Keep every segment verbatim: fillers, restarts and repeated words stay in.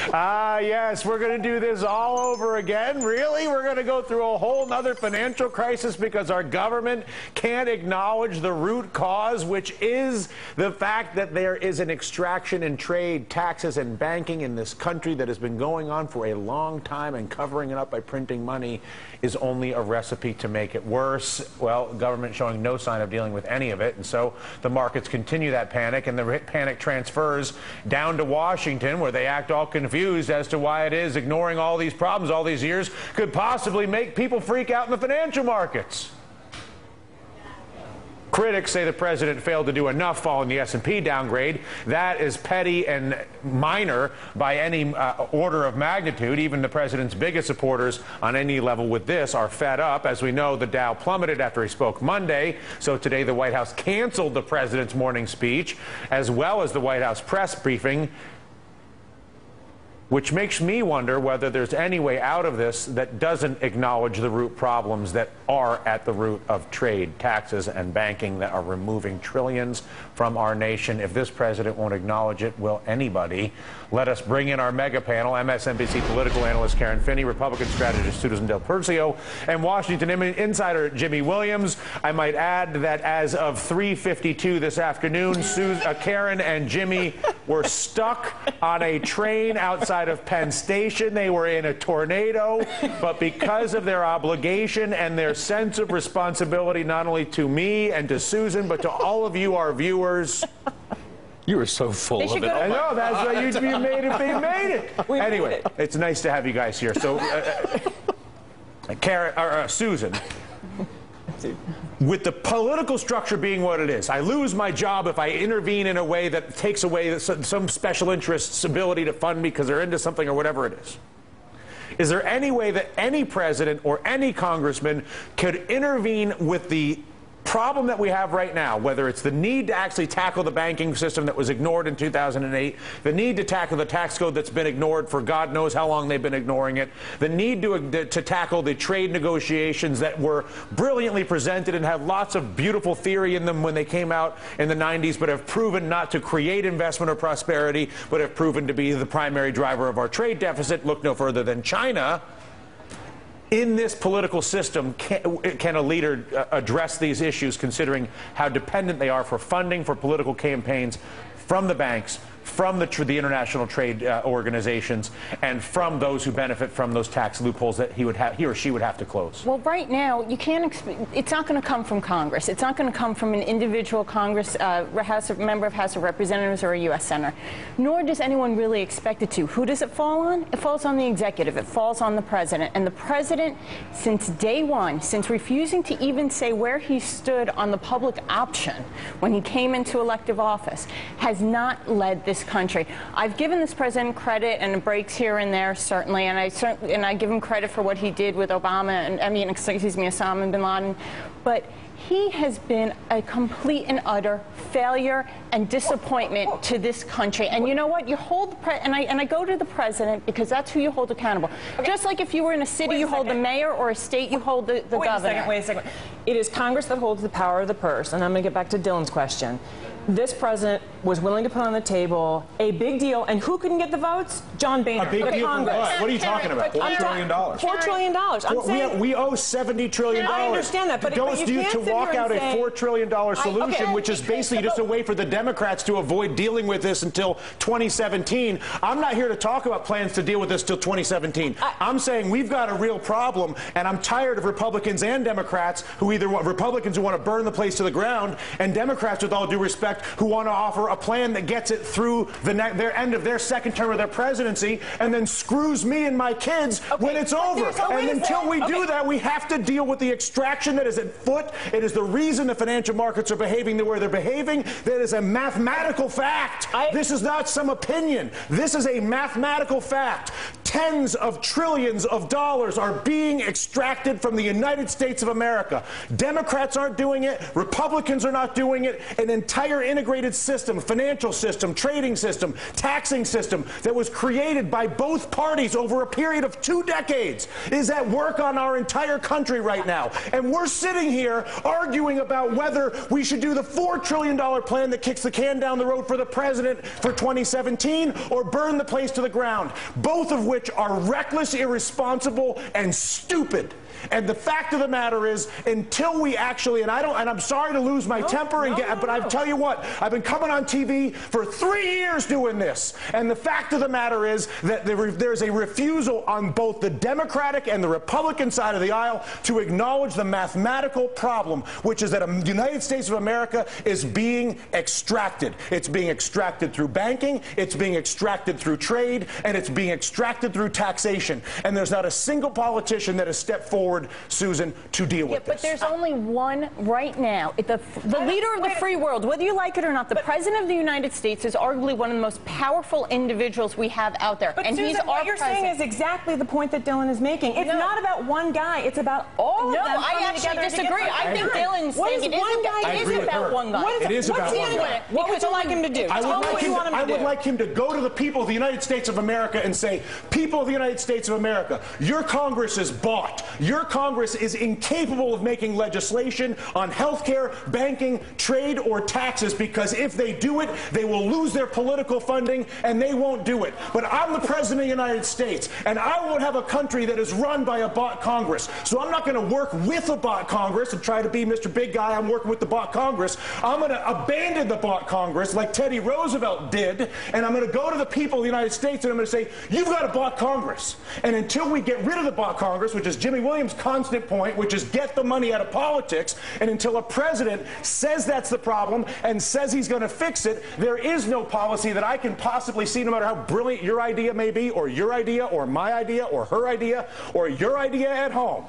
Ah, yes, we're going to do this all over again. Really? We're going to go through a whole nother financial crisis because our government can't acknowledge the root cause, which is the fact that there is an extraction in trade, taxes, and banking in this country that has been going on for a long time, and covering it up by printing money is only a recipe to make it worse. Well, government showing no sign of dealing with any of it, and so the markets continue that panic, and the panic transfers down to Washington, where they act all confused as to why it is ignoring all these problems all these years could possibly make people freak out in the financial markets. Critics say the president failed to do enough following the S and P downgrade. That is petty and minor by any uh, order of magnitude. Even the president's biggest supporters on any level with this are fed up. As we know, the Dow plummeted after he spoke Monday. So today the White House canceled the president's morning speech, as well as the White House press briefing, which makes me wonder whether there's any way out of this that doesn't acknowledge the root problems that are at the root of trade, taxes, and banking that are removing trillions from our nation. If this president won't acknowledge it, will anybody? Let us bring in our mega panel: M S N B C political analyst Karen Finney, Republican strategist Susan Del Percio, and Washington insider Jimmy Williams. I might add that as of three fifty-two this afternoon, Susan, uh, Karen and Jimmy were stuck on a train outside of Penn Station. They were in a tornado, but because of their obligation and their sense of responsibility, not only to me and to Susan, but to all of you, our viewers. You were so full of it. I know, that's why you, you made it. You made it. We anyway, made it. It's nice to have you guys here. So, uh, uh, Karen, or, uh, Susan, with the political structure being what it is, I lose my job if I intervene in a way that takes away some, some special interest's ability to fund me because they're into something or whatever it is. Is there any way that any president or any congressman could intervene with the problem that we have right now, whether it's the need to actually tackle the banking system that was ignored in two thousand eight, the need to tackle the tax code that's been ignored for God knows how long they've been ignoring it, the need to, to tackle the trade negotiations that were brilliantly presented and have lots of beautiful theory in them when they came out in the nineties, but have proven not to create investment or prosperity, but have proven to be the primary driver of our trade deficit. Look no further than China. In this political system, can, can a leader uh, address these issues, considering how dependent they are for funding for political campaigns from the banks, from the, tr the international trade uh, organizations, and from those who benefit from those tax loopholes that he would have, he or she would have to close? Well, right now, you can't. It's not going to come from Congress. It's not going to come from an individual Congress uh, House of, member of House of Representatives or a U S senator. Nor does anyone really expect it to. Who does it fall on? It falls on the executive. It falls on the president. And the president, since day one, since refusing to even say where he stood on the public option when he came into elective office, has not led this country. I've given this president credit and breaks here and there, certainly, and I certainly and I give him credit for what he did with Obama and I mean, excuse me, Osama bin Laden, but he has been a complete and utter failure and disappointment to this country. And you know what? You hold the pre and I and I go to the president because that's who you hold accountable. Okay. Just like if you were in a city, you hold the mayor, or a state, you hold the, the wait governor. Wait a second. Wait a second. It is Congress that holds the power of the purse, and I'm going to get back to Dylan's question. This president was willing to put on the table a big deal, and who couldn't get the votes? John Boehner. A big deal for what? What are you talking about? Four trillion dollars. Four trillion dollars. I'm well, saying we, we owe seventy trillion dollars. I understand that, but, don't but you you can't to walk out a four trillion dollar solution, I, okay, which is basically just a way for the Democrats to avoid dealing with this until twenty seventeen. I'm not here to talk about plans to deal with this till twenty seventeen. I, I'm saying we've got a real problem, and I'm tired of Republicans and Democrats who either want Republicans who want to burn the place to the ground, and Democrats, with all due respect, who want to offer a plan that gets it through the their end of their second term of their presidency, and then screws me and my kids okay. when it's over. So and until we okay. do that, we have to deal with the extraction that is at foot. It is the reason the financial markets are behaving the way they're behaving. That is a mathematical fact. I, this is not some opinion. This is a mathematical fact. tens of trillions of dollars are being extracted from the United States of America. Democrats aren't doing it. Republicans are not doing it. An entire integrated system, financial system, trading system, taxing system that was created by both parties over a period of two decades is at work on our entire country right now. And we're sitting here arguing about whether we should do the four trillion dollar plan that kicks the can down the road for the president for twenty seventeen or burn the place to the ground, both of which are reckless, irresponsible, and stupid. And the fact of the matter is, until we actually, and I don't, and I'm sorry to lose my no, temper, and no, get, no, but I tell you what, I've been coming on T V for three years doing this, and the fact of the matter is that there, there's a refusal on both the Democratic and the Republican side of the aisle to acknowledge the mathematical problem, which is that the United States of America is being extracted. It's being extracted through banking, it's being extracted through trade, and it's being extracted through taxation. And there's not a single politician that has stepped forward, Susan, to deal yeah, with but this. There's only one right now. The, the leader of the free world, whether you like it or not, the president of the United States is arguably one of the most powerful individuals we have out there. But and Susan, he's what our you're president. saying is exactly the point that Dylan is making. It's no. not about one guy. It's about all no, of them. No, I actually disagree. I think Dylan's what saying is it one is, guy it is about one guy. What is, it is what's about one guy. What would you like him to do? I Tell would, me like what you him, want him to I do. would like him to go to the people of the United States of America and say, people of the United States of America, your Congress is bought. Your Congress is incapable of making legislation on health care, banking, trade, or taxes, because if they do it, they will lose their political funding, and they won't do it. But I'm the President of the United States, and I won't have a country that is run by a bought Congress. So I'm not going to work with a bought Congress and try to be Mister Big Guy. I'm working with the bought Congress. I'm going to abandon the bought Congress like Teddy Roosevelt did, and I'm going to go to the people of the United States, and I'm going to say, you've got a bought Congress. And until we get rid of the bought Congress, which is Jimmy Williams' constant point, which is get the money out of politics, and until a president says that's the problem and says he's going to fix it, there is no policy that I can possibly see, no matter how brilliant your idea may be, or your idea, or my idea, or her idea, or your idea at home,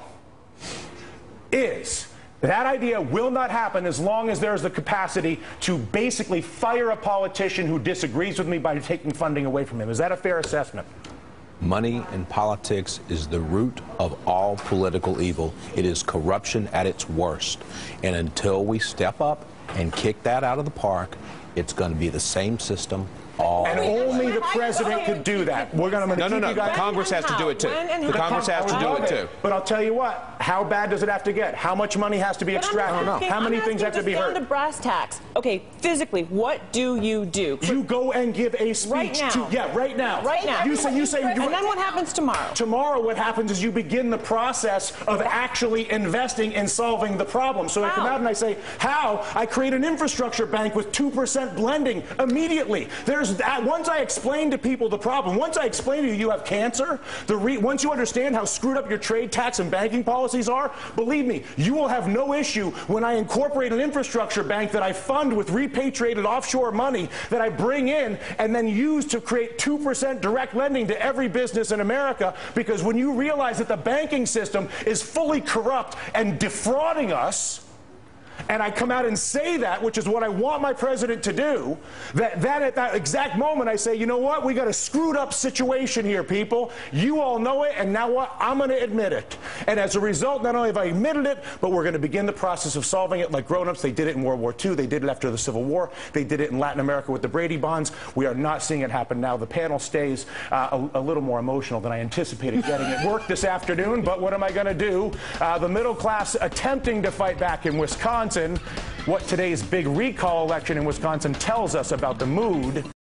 is that idea will not happen as long as there's the capacity to basically fire a politician who disagrees with me by taking funding away from him. Is that a fair assessment? Money in politics is the root of all political evil. It is corruption at its worst. And until we step up and kick that out of the park, it's going to be the same system all and only the president could do that. We're going to no, no, no. The Congress has to do it too. The Congress has to do it too. But I'll tell you what. How bad does it have to get? How much money has to be extracted? Asking, how many I'm things have to be heard? heard? The brass tacks. Okay, physically, what do you do? You go and give a speech right now. to yeah, right now. Right now. You say you say. And then what happens tomorrow? Tomorrow, what happens is you begin the process of actually investing in solving the problem. So how? I come out and I say, how? I create an infrastructure bank with two percent blending immediately. There's that. Once I explain to people the problem, once I explain to you you have cancer, the re once you understand how screwed up your trade, tax, and banking policies are, believe me, you will have no issue when I incorporate an infrastructure bank that I fund with repatriated offshore money that I bring in and then use to create two percent direct lending to every business in America. Because when you realize that the banking system is fully corrupt and defrauding us, and I come out and say that, which is what I want my president to do, that, that at that exact moment I say, you know what, we got a screwed up situation here, people. You all know it, and now what? I'm going to admit it. And as a result, not only have I admitted it, but we're going to begin the process of solving it like grown-ups. They did it in World War Two. They did it after the Civil War. They did it in Latin America with the Brady bonds. We are not seeing it happen now. The panel stays uh, a, a little more emotional than I anticipated getting at work this afternoon, but what am I going to do? Uh, the middle class attempting to fight back in Wisconsin. What today's big recall election in Wisconsin tells us about the mood